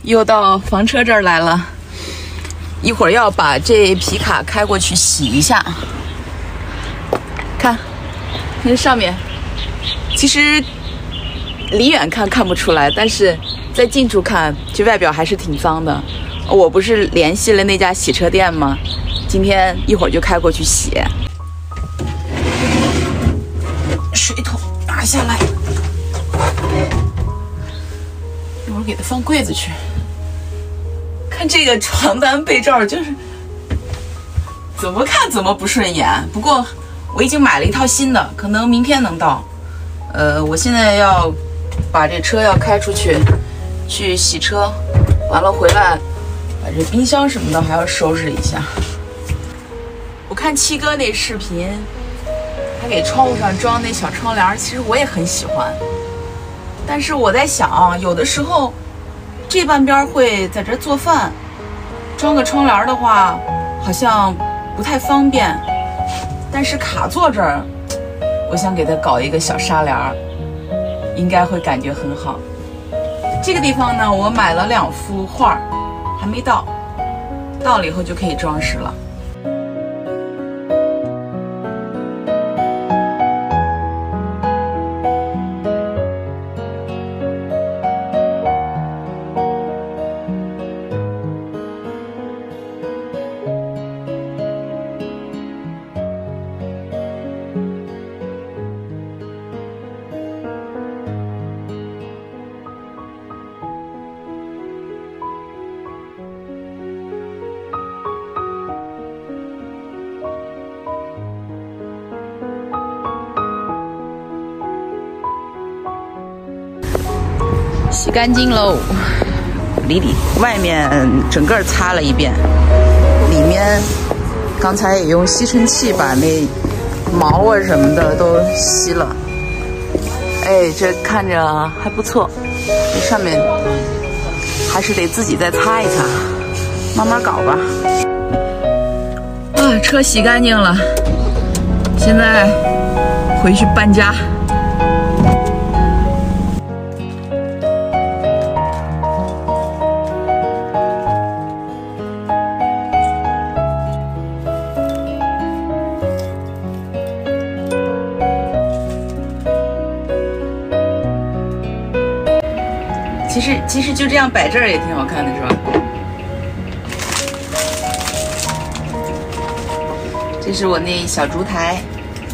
又到房车这儿来了，一会儿要把这皮卡开过去洗一下。看，那上面，其实离远看不出来，但是在近处看，这外表还是挺脏的。我不是联系了那家洗车店吗？今天一会儿就开过去洗。水桶拿下来，一会儿给它放柜子去。看这个床单被罩，就是怎么看怎么不顺眼。不过我已经买了一套新的，可能明天能到。我现在要把这车要开出去，去洗车，完了回来把这冰箱什么的还要收拾一下。我看七哥那视频，他给窗户上装那小窗帘，其实我也很喜欢。但是我在想，有的时候这半边会在这做饭，装个窗帘的话，好像不太方便。但是卡座这儿，我想给它搞一个小纱帘，应该会感觉很好。这个地方呢，我买了2幅画，还没到，到了以后就可以装饰了。洗干净喽，外面整个擦了一遍，里面刚才也用吸尘器把那毛啊什么的都吸了。哎，这看着还不错，这上面还是得自己再擦一擦，慢慢搞吧。啊，车洗干净了，现在回去搬家。其实就这样摆这儿也挺好看的，是吧？这是我那小烛台。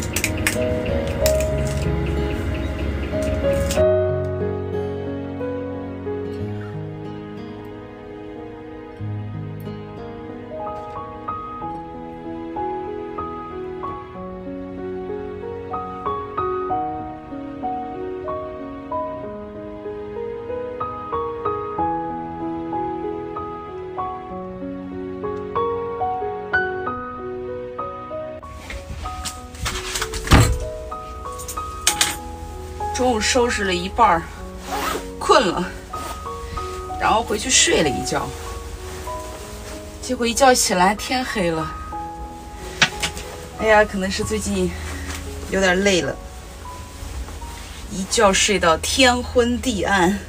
中午收拾了一半，困了，然后回去睡了一觉，结果一觉起来天黑了。哎呀，可能是最近有点累了，一觉睡到天昏地暗。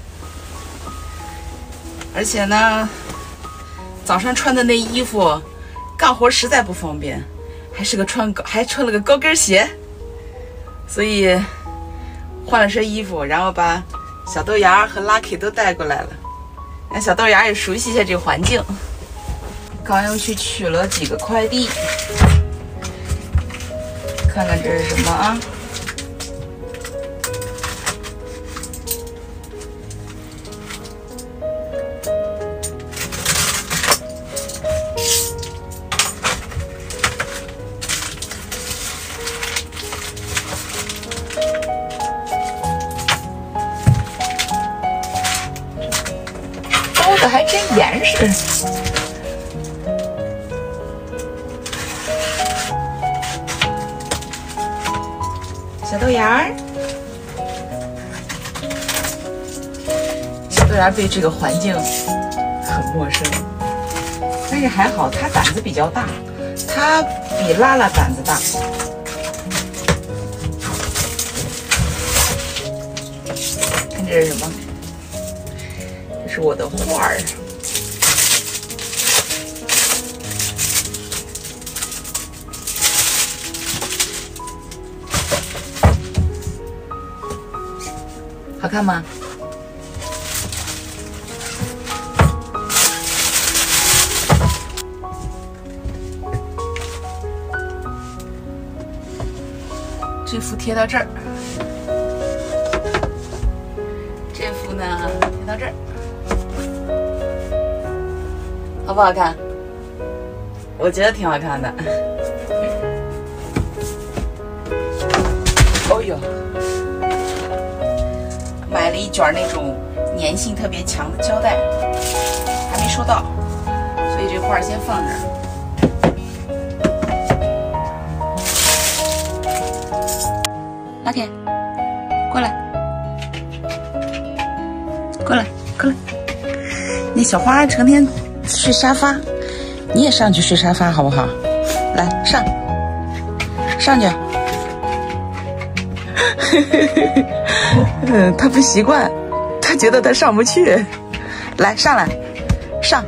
而且呢，早上穿的那衣服干活实在不方便，还穿了个高跟鞋，所以换了身衣服，然后把小豆芽和 Lucky 都带过来了，让小豆芽也熟悉一下这个环境。刚又去取了几个快递，看看这是什么啊？还真严实。小豆芽儿，小豆芽对这个环境很陌生，但是还好，他胆子比较大，他比拉拉胆子大。看这是什么？ 这是我的画儿。好看吗？这幅贴到这儿，这幅呢贴到这儿，好不好看？我觉得挺好看的。哦呦，买了一卷那种粘性特别强的胶带，还没收到，所以这画先放这儿。拉开，过来，过来，过来。那小花成天睡沙发，你也上去睡沙发好不好？来，上去。他不习惯，他觉得他上不去。来，上来，上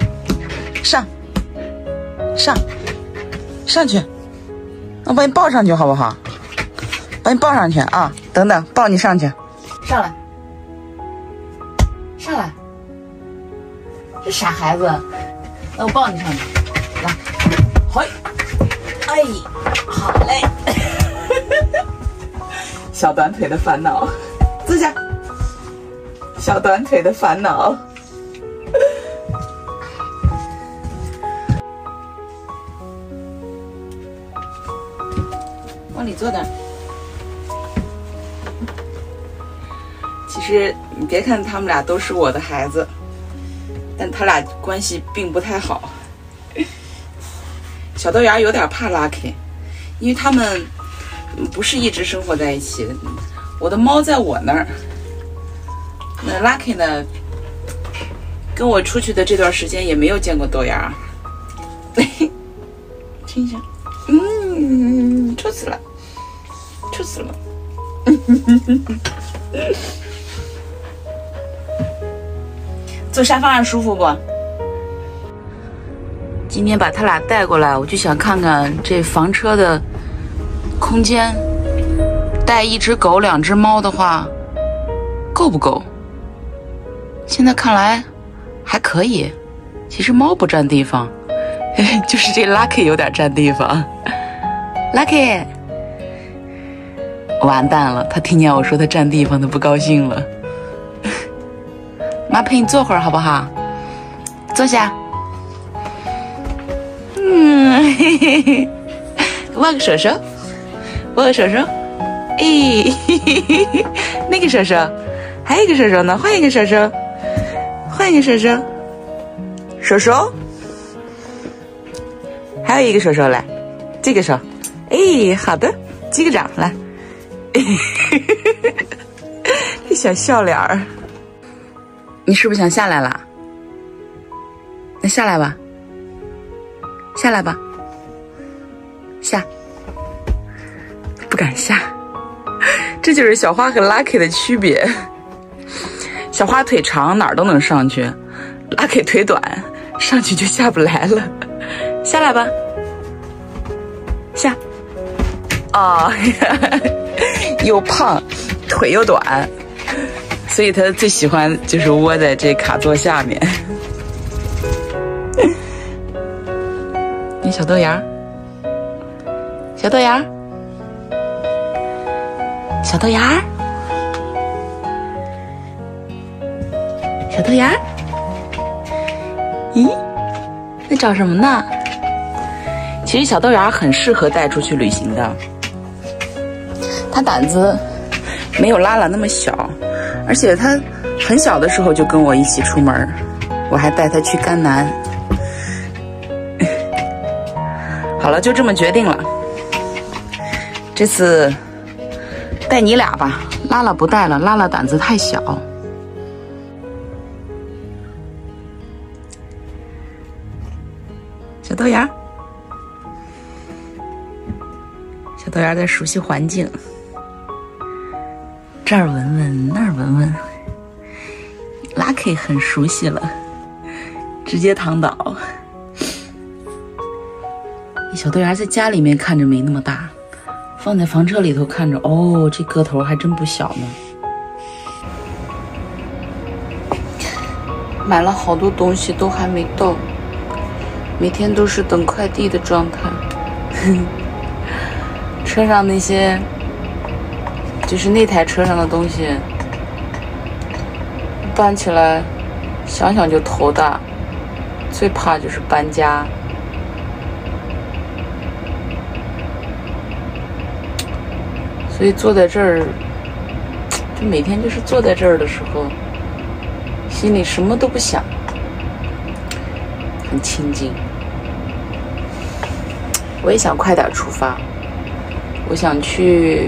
去，我把你抱上去好不好？把你抱上去啊！等等，抱你上去，上来，这傻孩子，那我抱你上去，来，嘿，哎，好嘞，小短腿的烦恼，坐下，小短腿的烦恼，往里坐点。其实你别看他们俩都是我的孩子，但他俩关系并不太好。小豆芽有点怕 Lucky， 因为他们不是一直生活在一起。我的猫在我那儿，那 Lucky 呢，跟我出去的这段时间也没有见过豆芽。听一下，臭死了，臭死了。坐沙发上舒服不？今天把他俩带过来，我就想看看这房车的空间，带一只狗、2只猫的话，够不够？现在看来还可以。其实猫不占地方，就是这 Lucky 有点占地方。Lucky， 完蛋了，他听见我说他占地方，他不高兴了。妈陪你坐会儿好不好？坐下。嘿嘿嘿，握个手手，握个手手。哎，那个手手，还有一个手手呢，换一个手手，换一个手手，手手，还有一个手手来，这个手。哎，好的，击个掌来。这小笑脸儿。你是不是想下来了？那下来吧，下来吧，下，不敢下。这就是小花和 Lucky 的区别。小花腿长，哪儿都能上去；Lucky 腿短，上去就下不来了。下来吧，下。哦，又胖，腿又短。所以他最喜欢就是窝在这卡座下面。你小豆芽，小豆芽，小豆芽，小豆芽，咦，在找什么呢？其实小豆芽很适合带出去旅行的，他胆子没有拉拉那么小。而且他很小的时候就跟我一起出门，我还带他去甘南。好了，就这么决定了。这次带你俩吧，拉拉不带了，拉拉胆子太小。小豆芽，小豆芽在熟悉环境。这儿闻闻，那儿闻闻。Lucky Lucky 很熟悉了，直接躺倒。小豆芽在家里面看着没那么大，放在房车里头看着，哦，这个头还真不小呢。买了好多东西都还没到，每天都是等快递的状态。车上那些，就是那台车上的东西，搬起来想想就头大，最怕就是搬家。所以坐在这儿，就每天就是坐在这儿的时候，心里什么都不想，很清静。我也想快点出发，我想去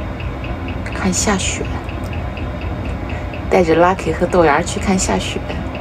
看下雪，带着 Lucky 和豆芽去看下雪。